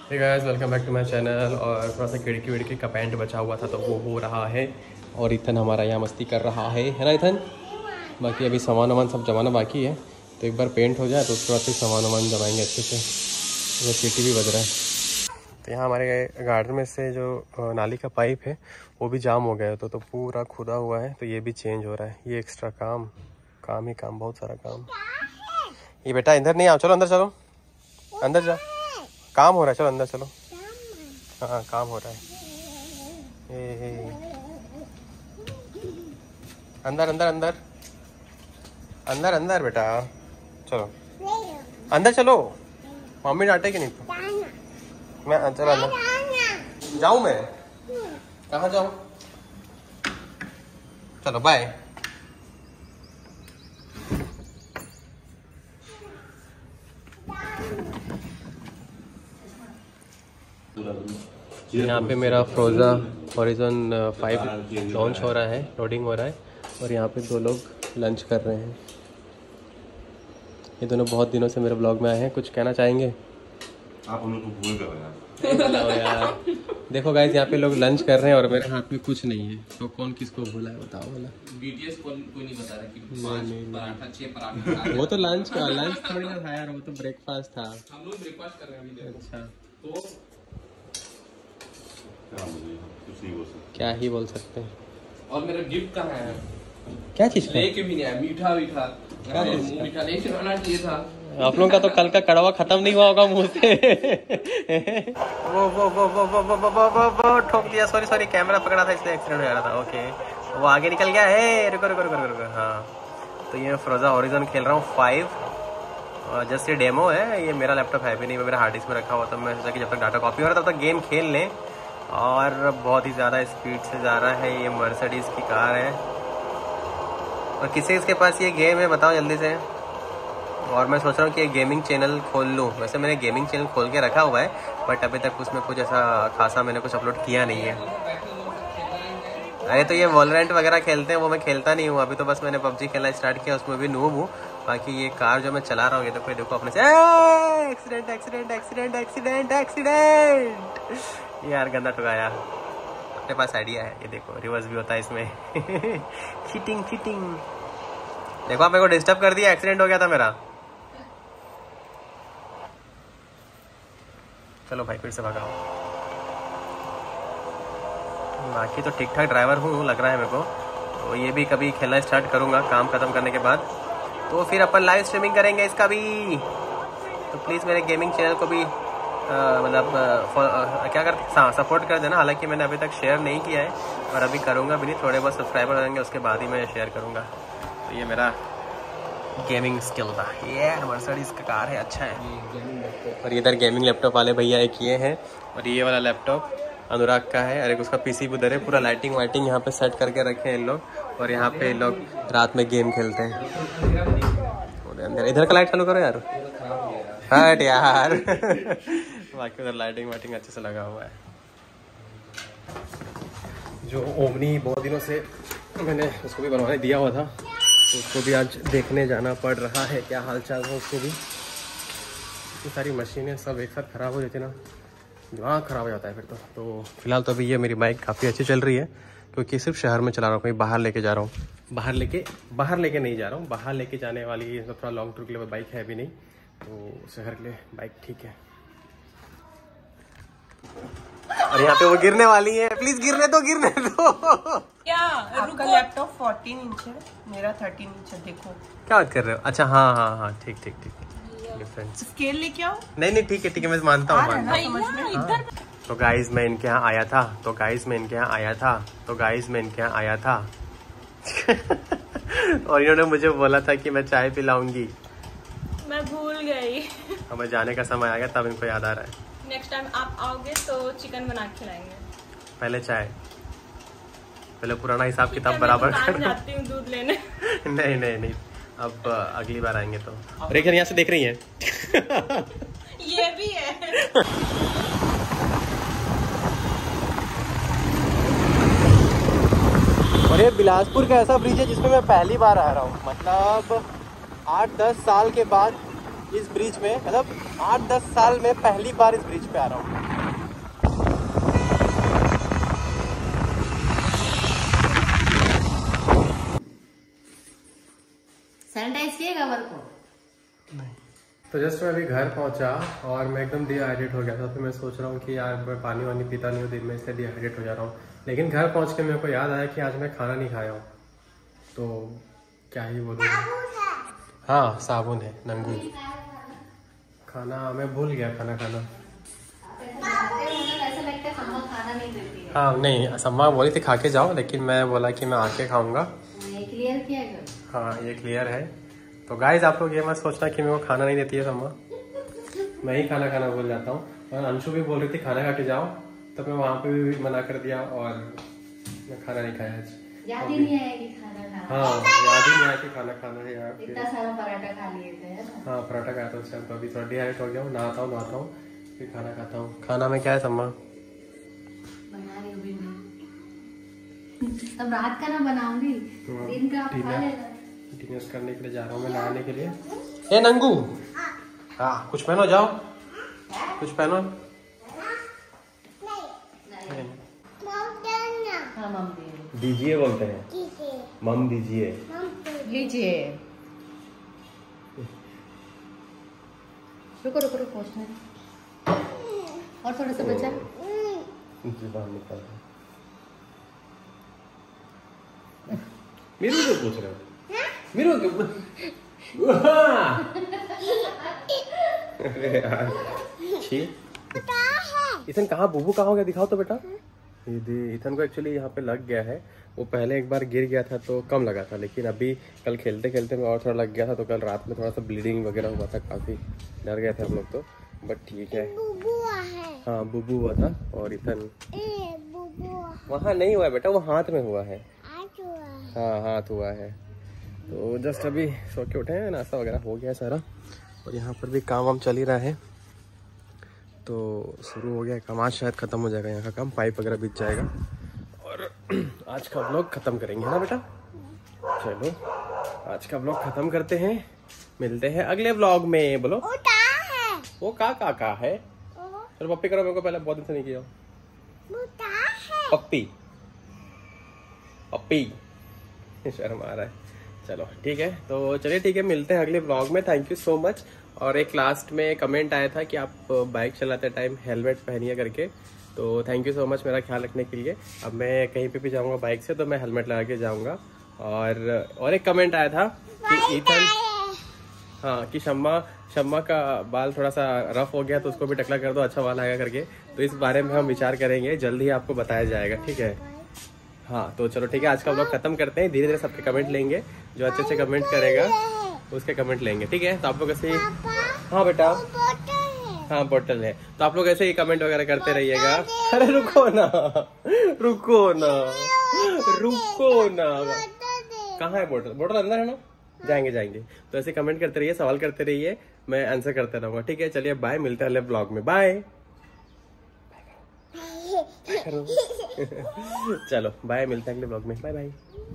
Hey guys, welcome back to my channel. और थोड़ा सा खिड़की विड़की का पेंट बचा हुआ था तो वो हो रहा है। और इथन हमारा यहाँ मस्ती कर रहा है ना इथन। बाकी अभी सामान वामान सब जमाना बाकी है, तो एक बार पेंट हो जाए तो उसके बाद फिर सामान वामान जमाएंगे अच्छे से। वो सीटी भी बज रहा है। तो यहाँ हमारे गार्डन में से जो नाली का पाइप है वो भी जाम हो गया है, तो पूरा खुदा हुआ है, तो ये भी चेंज हो रहा है। ये एक्स्ट्रा काम काम ही काम, बहुत सारा काम। ये बेटा इधर नहीं आओ, चलो अंदर चलो, अंदर जा, काम हो रहा है, चलो अंदर चलो। हाँ काम हो रहा है। अंदर अंदर अंदर अंदर अंदर बेटा, चलो अंदर चलो, मम्मी डांटेगी नहीं तो। मैं चलो अंदर जाऊँ, मैं कहाँ जाऊँ, चलो बाय। यहाँ पे मेरा फ्रोजा हॉरिजन 5 लॉन्च हो रहा है, लोडिंग हो रहा है। और यहाँ पे दो लोग लंच कर रहे हैं। ये दोनों बहुत दिनों से मेरे ब्लॉग में आए हैं, कुछ कहना चाहेंगे आप उन लोग को भूल गए यार। देखो गाइस, यहाँ पे लोग लंच कर रहे हैं और मेरे हाथ में कुछ नहीं है, तो कौन किसको भूला है बताओ वाला। BTS कोई नहीं बता रहा कि 5 पराठा 6 पराठा वो तो लंच थोड़ी ना था यार, वो तो ब्रेकफास्ट था। हम लोग ब्रेकफास्ट कर रहे हैं अभी। अच्छा, तो कुछ नहीं बोल सकते। क्या ही बोल सकते हैं। और मेरा गिफ्ट कहाँ है? क्या चीज़ का? लेके भी नहीं आया, मीठा मुंह मीठा नहीं खिलाना चाहिए था। आप लोगों का तो कल का कड़वा खत्म नहीं हुआ होगा मुंह से। वो ठोक दिया, सॉरी कैमरा पकड़ा था इसलिए एक्सीडेंट हो रहा था। ओके, वो आगे निकल गया है। रुको। हाँ, तो ये फ्रोजा हॉरिजन खेल रहा हूँ 5। जस्ट ये डेमो है, ये मेरा लैपटॉप है भी नहीं, मेरा हार्ड डिस्क में रखा हुआ था। मैं सोचा कि जब तक डाटा कॉपी हो रहा है तब तक गेम खेल लें। और बहुत ही ज़्यादा स्पीड से जा रहा है। ये मर्सिडीज की कार है। और किसके पास ये गेम है बताओ जल्दी से। और मैं सोच रहा हूँ कि एक गेमिंग चैनल खोल लूँ। वैसे मैंने गेमिंग चैनल खोल के रखा हुआ है, बट अभी तक उसमें कुछ ऐसा खासा मैंने कुछ अपलोड किया नहीं है। अरे तो ये वॉलरेंट वगैरह खेलते हैं, वो मैं खेलता नहीं हूँ। अभी तो बस मैंने पबजी खेलना स्टार्ट किया, उसमें भी नूब हूँ। बाकी ये कार जो मैं चला रहा हूँ, ये तो कोई देखो अपने से एक्सीडेंट यार, गंदा ठुकाया। अपने पास आइडिया है, ये देखो रिवर्स भी होता है इसमें। चीटिंग देखो, आप मेरे को डिस्टर्ब कर दिया, एक्सीडेंट हो गया था मेरा। चलो भाई फिर से भगाओ। बाकी तो ठीक ठाक ड्राइवर हूँ लग रहा है मेरे को। तो ये भी कभी खेलना स्टार्ट करूँगा काम खत्म करने के बाद, तो फिर अपन लाइव स्ट्रीमिंग करेंगे इसका भी। तो प्लीज़ मेरे गेमिंग चैनल को भी मतलब क्या करते सपोर्ट कर देना। हालांकि मैंने अभी तक शेयर नहीं किया है और अभी करूँगा भी नहीं। थोड़े बहुत सब्सक्राइबर हो जाएंगे उसके बाद ही मैं शेयर करूँगा। तो ये मेरा गेमिंग स्किल था। ये मर्सिडीज का कार है, अच्छा है। और इधर गेमिंग लैपटॉप वाले भैया एक ये हैं, और ये वाला लैपटॉप अनुराग का है। और एक उसका पीसी भी उधर है। पूरा लाइटिंग वाइटिंग यहाँ पे सेट करके रखे हैं इन लोग। और यहाँ पे इन लोग रात में गेम खेलते हैं। अंदर इधर का लाइट चालू करो यार, हट यार। बाकी उधर लाइटिंग वाइटिंग अच्छे से लगा हुआ है। जो ओमनी बहुत दिनों से मैंने उसको भी बनवाने दिया हुआ था, तो उसको भी आज देखने जाना पड़ रहा है, क्या हाल चाल है उसको भी। इतनी सारी मशीनें सब एक साथ ख़राब हो जाती है ना, दिमाग ख़राब हो जाता है फिर तो फिलहाल तो अभी ये मेरी बाइक काफ़ी अच्छी चल रही है, क्योंकि सिर्फ शहर में चला रहा हूँ, कहीं बाहर लेके जा रहा हूँ। बाहर लेके नहीं जा रहा हूँ, बाहर लेके जाने वाली थोड़ा लॉन्ग टूर के लिए बाइक है भी नहीं, तो शहर के लिए बाइक ठीक है। और यहाँ पे वो गिरने वाली है, प्लीज गिरने दो। क्या आपका लैपटॉप 14 इंच है, मेरा 13 इंच है। देखो क्या बात कर रहे हो? अच्छा हाँ ठीक डिफरेंस। स्केल लेके आओ। नहीं ठीक है, मैं मानता हूँ। तो गाइज मैं इनके यहाँ आया था। और इन्होंने मुझे बोला था कि मैं चाय पिलाऊंगी, मैं भूल गई। अब मैं जाने का समय आ गया, तब इनको याद आ रहा है। नेक्स्ट टाइम आप आओगे तो चिकन बना के खिलाएंगे। पहले चाय, पहले पुराना हिसाब किताब बराबर करो। जाती हूँ दूध लेने। नहीं, अब अगली बार आएंगे तो। और एक यहाँ से देख रही हैं। ये भी है। और ये बिलासपुर का ऐसा ब्रिज है जिसमें मैं पहली बार आ रहा हूँ। मतलब 8-10 साल के बाद इस ब्रिज में, मतलब 8-10 साल में पहली बार इस ब्रिज पे आ रहा हूँ। सैनिटाइज किएगा घर को? नहीं। तो जस्ट मैं अभी घर पहुंचा और मैं एकदम डिहाइड्रेट हो गया था, तो मैं सोच रहा हूँ कि यार मैं पानी वानी पीता नहीं हूँ दिन में, इसलिए डिहाइड्रेट हो जा रहा हूँ। लेकिन घर पहुंच के मेरे को याद आया कि आज मैं खाना नहीं खाया हूँ, तो क्या ही बोलूँ। हाँ साबुन है, नंगू। खाना मैं भूल गया, खाना खाना। हाँ नहीं, सम्मा बोली थी खा के जाओ, लेकिन मैं बोला कि मैं आके खाऊंगा। क्लियर किया है? हाँ ये क्लियर है। तो गाइज आप लोग ये मत सोचना कि मेरे को खाना नहीं देती है सम्मा, मैं ही खाना खाना भूल जाता हूँ। और अंशु भी बोल रही थी खाना खा के जाओ, तो मैं वहाँ पे भी मना कर दिया और मैं खाना नहीं खाया आज। याद ही नहीं आया कि खाना खाना। हाँ याद ही नहीं आया कि खाना खाना है यार। इतना सारा पराठा खा लिए थे ना? हाँ पराठा खाया था उससे, तो अभी थोड़ा डिहाइड्रेट हो गया हूँ, नहाता हूँ फिर खाना खाता हूँ। खाना में क्या है सम्मा? बना रही हूँ भिंडी। तब रात का ना बनाऊंगी, दिन का आप खा लेना। डिनर करने के लिए जा रहा हूँ मैं, नहाने के लिए। ए नंगू, हाँ कुछ पहनो, जाओ कुछ पहनो। हाँ मम दीजिए बोलते हैं, मम दीजिए। लीजिए। रुको रुको रुको, और थोड़ा सा बचा। जुबान निकाल। मेरे को पूछ रहे हो? मेरे को अरे यार इथन कहाँ, बुबू कहाँ हो गया, दिखाओ तो बेटा। ये दे, इथन को एक्चुअली यहाँ पे लग गया है। वो पहले एक बार गिर गया था तो कम लगा था, लेकिन अभी कल खेलते खेलते में और थोड़ा लग गया था, तो कल रात में थोड़ा सा ब्लीडिंग वगैरह हुआ था, काफी डर गए थे हम लोग तो, बट ठीक है। हाँ बुबू हुआ था। और इथन वहाँ नहीं हुआ है बेटा, वो हाथ में हुआ है। हाँ हाथ हुआ है। तो जस्ट अभी सो के उठे हैं, नाश्ता वगैरह हो गया सारा, और यहाँ पर भी काम वाम चल ही रहा है। तो शुरू हो गया काम, आज शायद ख़त्म हो जाएगा यहाँ का काम, पाइप वगैरह बिछ जाएगा और आज का व्लॉग ख़त्म करेंगे, है ना बेटा। चलो आज का व्लॉग ख़त्म करते हैं, मिलते हैं अगले व्लॉग में। बोलो वो का है। चलो पप्पी करो, मेरे को पहले बहुत दिन से नहीं किया। पप्पी पप्पी शर्म आ रहा है। चलो ठीक है, तो चलिए ठीक है, मिलते हैं अगले ब्लॉग में। Thank you so much. और एक लास्ट में कमेंट आया था कि आप बाइक चलाते टाइम हेलमेट पहनिए करके, तो थैंक यू सो मच मेरा ख्याल रखने के लिए। अब मैं कहीं पे भी जाऊंगा बाइक से तो मैं हेलमेट लगा के जाऊंगा। और एक कमेंट आया था कि ईथन, हाँ कि शम्मा का बाल थोड़ा सा रफ हो गया तो उसको भी टकला कर दो, अच्छा बाल आएगा करके। तो इस बारे में हम विचार करेंगे, जल्द ही आपको बताया जाएगा, ठीक है। हाँ तो चलो ठीक है, आज का व्लॉग खत्म करते हैं। धीरे धीरे सबके कमेंट लेंगे, जो अच्छे अच्छे कमेंट करेगा उसके कमेंट लेंगे, ठीक है। तो आप लोग ऐसे ही, हाँ बेटा हाँ बोतल है, तो आप लोग ऐसे ही कमेंट वगैरह करते रहिएगा। अरे रुको ना रुको ना रुको ना, कहाँ है बोतल? बोतल अंदर है ना, जाएंगे। तो ऐसे कमेंट करते रहिए, सवाल करते रहिए, मैं आंसर करते रहूंगा, ठीक है। चलिए बाय, मिलते हैं अगले ब्लॉग में, बाय। चलो बाय, मिलते हैं अगले ब्लॉग में, बाय बाय।